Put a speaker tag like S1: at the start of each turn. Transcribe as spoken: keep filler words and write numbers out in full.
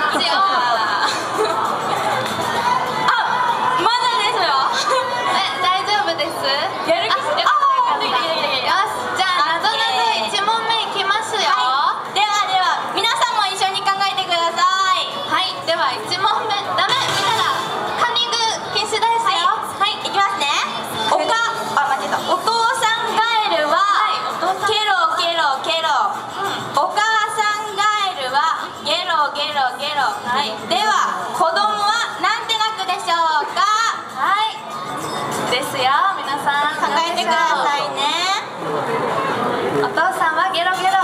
S1: 一応あ、まだですよ。え、大丈夫です。やる気しよし、じゃあなぞなぞいち問目いきますよ。
S2: ではでは皆さんも一緒に考えてください。
S1: はい、ではいち問目、ダメ見たらカンニング禁止ですよ。
S2: はい、いきますね。おか、あ、間違えた。お父さんガエルはケロケロケロ、お母さんガエルはゲロゲロゲロ。はい、では子供はなんて鳴くでしょうか。
S1: はい、ですよ。皆さん
S2: 考えてくださいね。
S1: お父さんはゲロゲロ